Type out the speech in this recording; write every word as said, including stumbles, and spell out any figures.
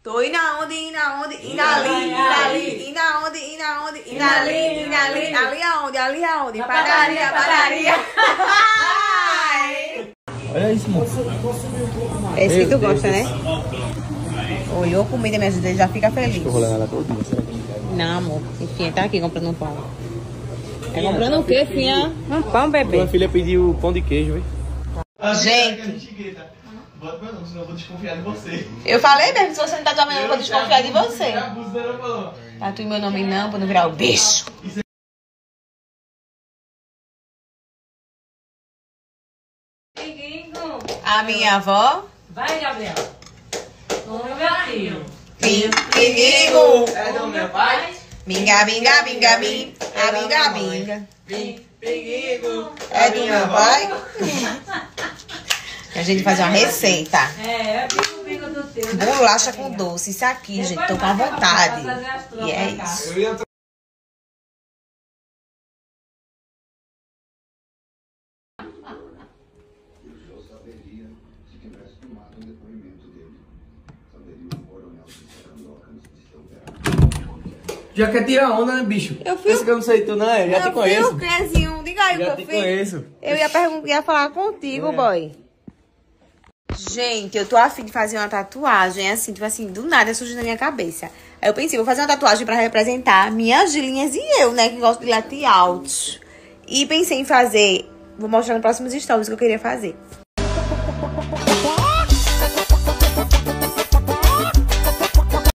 Tô indo aonde, indo aonde, indo ali, indo ali, indo aonde, indo aonde, indo ali, indo ali, ali aonde, ali aonde, padaria, padaria. Olha isso, moço. Esse que tu gosta, né? Olhou comida, minha gente, já fica feliz. Tô rolando ela todinha, será que não, amor. Enfim, tá aqui comprando um pão. É comprando o quê, filha? Um pão, bebê. minha filha pediu pão de queijo, hein? Gente. Bota meu nome, senão eu vou desconfiar de você. Eu falei mesmo, se você não tá dormindo, eu vou desconfiar de você. Falou. Tá tu e meu nome não, pra não virar o bicho. A minha avó. Vai, Gabriel. Toma meu gatinho. Pinguinho. É do meu pai. Binga, binga, binga, binga. A binga, binga. Pinguinho. É do meu pai. A gente faz uma receita. É, é bico, bico do teu. Bolacha com doce. Isso aqui, gente. Tô com a vontade. E é isso. Eu ia Já quer tirar onda, né, bicho? Eu fui. Esse que eu não sei tu, não é? Já te conheço. Eu Clezinho, diga aí o Já que te eu fiz. conheço. Eu ia, perguntar, ia falar contigo, É. boy. Gente, eu tô afim de fazer uma tatuagem, assim, tipo assim, do nada surgiu na minha cabeça. Aí eu pensei, vou fazer uma tatuagem pra representar minhas linhas e eu, né, que gosto de latte out. E pensei em fazer, vou mostrar nos próximos stories que eu queria fazer.